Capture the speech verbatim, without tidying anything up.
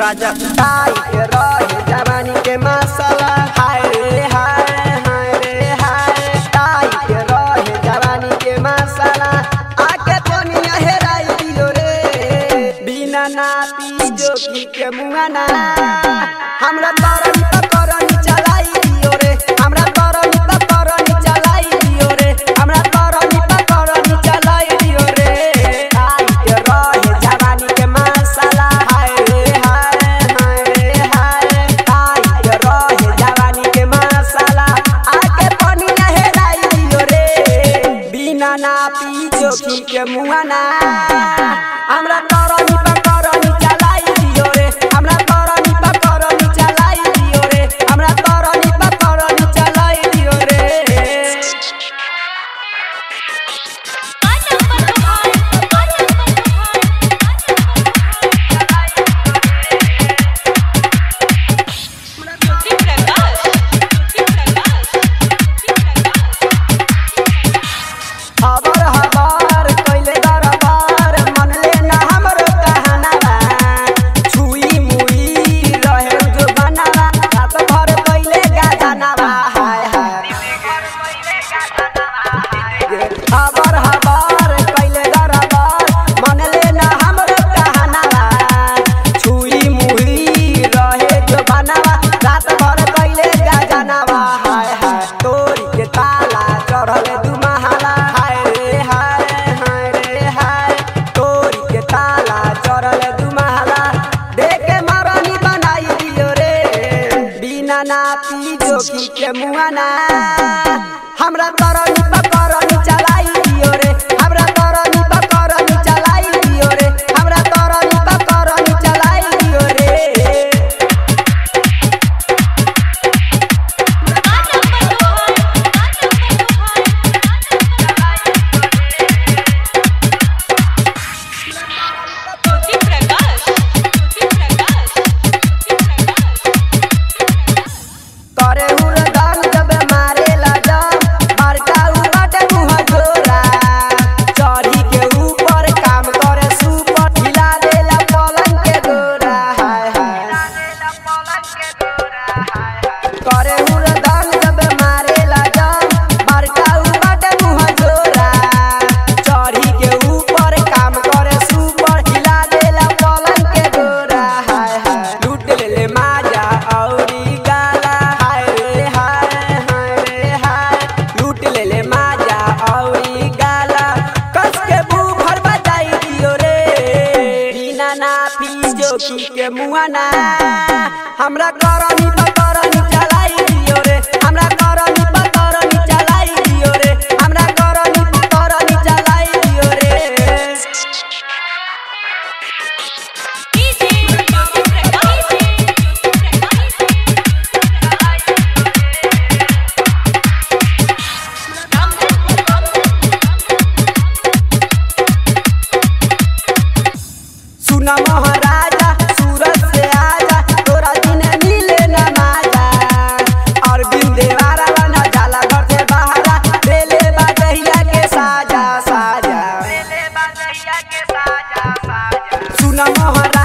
राजा tight रहे जवानी के मसाला हाय रे हाय हाय रे हाय टाइट रहे जवानी के मसाला आके दुनिया हेराई दियो रे बिना नापी जोगी के मुआना हमरा तरनी त करनी चलाई दियो रे हमरा तरनी त करनी चलाई दियो रे हमरा तरनी त करनी चलाई दियो रे टाइट रहे जवानी के मसाला हाय रे हाय हाय रे हाय टाइट रहे जवानी के मसाला आके दुनिया हेराई दियो रे बिना नापी जोगी के मुआना हमरा तरनी त करनी चलाई दियो रे हमरा तरनी त करनी चलाई दियो रे हमरा तरनी त करनी चलाई दियो रे हबर हबर कइले दरबार मन लेना हमरो कहनावा छुई मुई रहे जो बनावा रात भर कइले गाजनावा हाय हाय हबर हबर कइले दरबार मन लेना हमरो कहनावा छुई मुई रहे जो बनावा रात भर कइले गाजनावा हाय हाय तोरी के ताला चढ़ल दुमहाला हाय रे हाय हाय रे हाय तोरी के ताला चढ़ल दुमहाला देखे मरनी बनाई दियो रे बिना नापी जोगी के मुआना हमरा तरनी त करनी चलाई दियो रे हमरा तरनी त करनी चलाई दियो रे हमरा तरनी त करनी चलाई दियो रे करे हुरदान जब मारेला जब बड़का उबाटे मुँह जोरा चढ़ी के ऊपर काम करे सुपर हिला देला पलंग के गोरा हाय हाय करे हुरदान जब मारेला जब बड़का उबाटे मुँह जोरा चढ़ी के ऊपर काम करे सुपर हिला देला पलंग के गोरा हाय हाय लूट लेले माजा औरी गाला हाय रे हाय हाय रे हाय लूट लेले माजा औरी गाला कस के बुफर बजाई दियो रे बिना नापी जोगी के मुआना हमरा करनी त करनी चलाई दियो रे हमरा करनी त करनी चलाई दियो रे हमरा करनी त करनी चलाई दियो रे सुना महाराजा सूरज से आजा तोरा दिन मिले न माजा अरविंद देवारा बना जाला घर से बाहरा बेले बाजहिया के साजा साजा बेले बाजहिया के साजा साजा सुना महाराजा